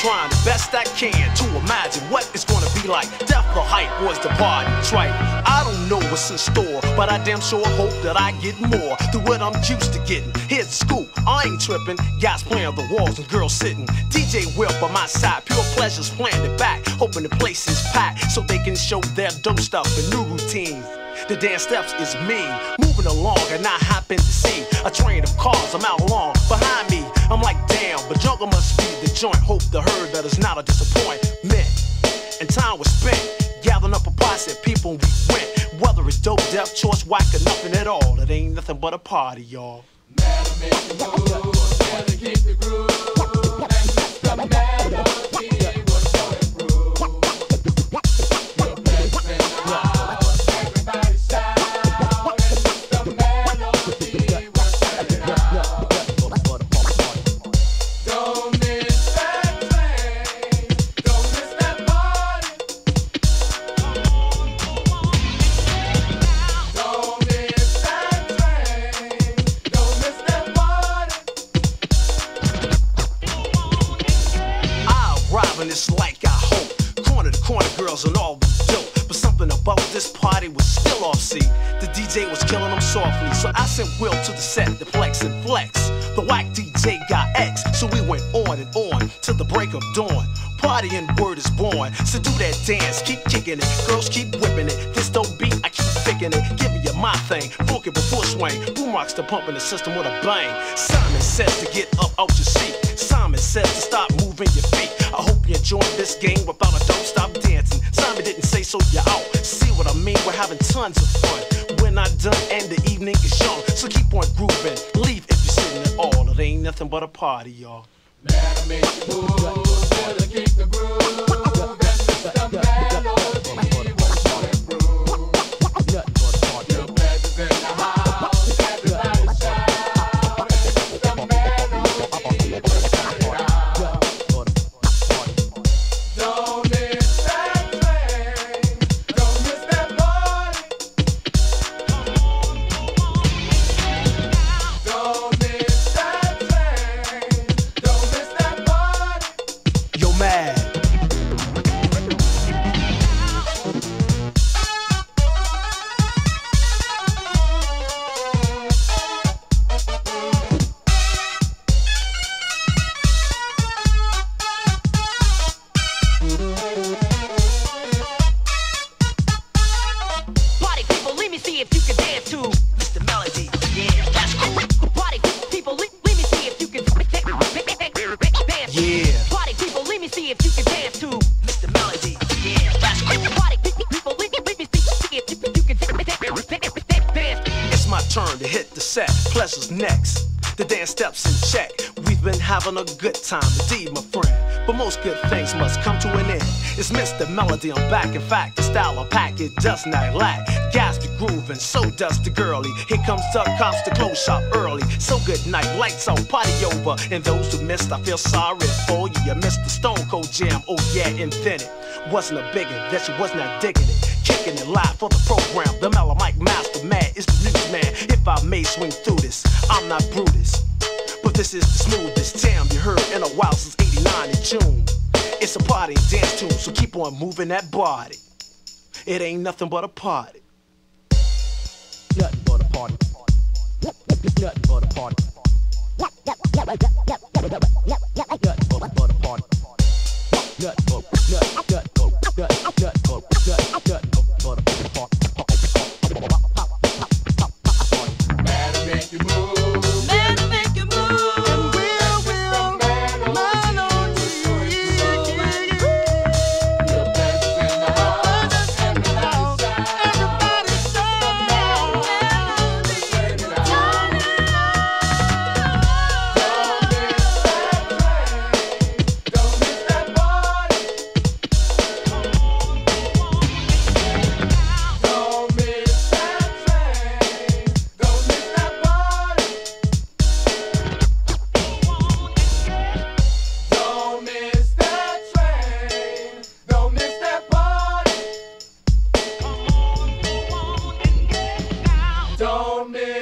trying the best I can to imagine what it's gonna be like. Death the hype was the party, tripe. I don't know what's in store, but I damn sure hope that I get more through what I'm used to getting. Here's the scoop, I ain't tripping. Guys playing on the walls and girls sitting. DJ Will by my side, pure pleasures playing it back, hoping the place is packed so they can show their dope stuff and new routines. The dance steps is me, moving along and I happen to see a train of cars. I'm out along behind me. I'm like, damn, but jungle must be the joint. Hope the herd that is not a disappointment. And time was spent gathering up a posse of people and we went. Whether it's dope, deaf, choice, whack, or nothing at all, it ain't nothing but a party, y'all. Matter make the move, gotta keep the groove, and it's the melody what's going through. Your place in the house, everybody shout, and it's the melody what's going out. Don't miss that train, don't miss that party. Don't miss that train, don't miss that party. I arrive and it's like I hope. Corner to corner, girls and all was dope. But something about this party was still off, see. The DJ was killing them softly, so I sent Will to the set to flex and flex. The whack DJ got X, so we went on and on till the break of dawn. Partying word is born, so do that dance, keep kicking it. Girls keep whipping it, this dope beat, I keep picking it. Give me my thing, funky before swing. Boom rocks the pump in the system with a bang. Simon says to get up out your seat. Simon says to stop moving your feet. I hope you enjoy this game without a don't stop dancing. Simon didn't say so you're out. See what I mean? We're having tons of fun. We're not done and the evening is young, so keep on grooving. Leave if you're sitting at all. It ain't nothing but a party, y'all. Matter make the move, gotta keep the groove, and it's the melody what's going through. Your pleasure's in the house, everybody shout, and it's the melody what's going out. Don't miss that train, don't miss that party. Don't miss that train, don't miss that party. Yo, mad. Party people, let me see if you can dance to Mr. Melody. Yeah, that's cool. Party people, let me see if you can dance. Yeah. Party people, let me see if you can dance to Mr. Melody. Yeah, that's cool. Party people, let me see if you can dance. It's my turn to hit the set. Pleasure's next. The dance steps in check. We've been having a good time, indeed, my friend. But most good things must come to an end. It's Mr. Melody, I'm back. In fact, the style I pack, it does not lack. Guys be grooving, so does the girlie. Here comes the cops to close shop early. So good night, lights on, party over. And those who missed, I feel sorry for you. You missed the Stone Cold Jam, oh yeah, invented. Wasn't a biggin', that you was not digging it. Kicking it live for the program. The Mellow Mike Master Mad is the news man. If I may swing through this, I'm not Brutus. But this is the smoothest jam you heard in a while since '89 in June. It's a party and dance tune, so keep on moving that body. It ain't nothing but a party. Nothing but a party. Nothing but a party. Nothing but a party. Matter make you move, Matter make you move. and will, melody what's going through. Your pleasure's in the house, everybody shout, the melody what's going out. Don't miss that train, don't miss that party. Don't miss that train, don't miss that train, don't miss that party. Don't miss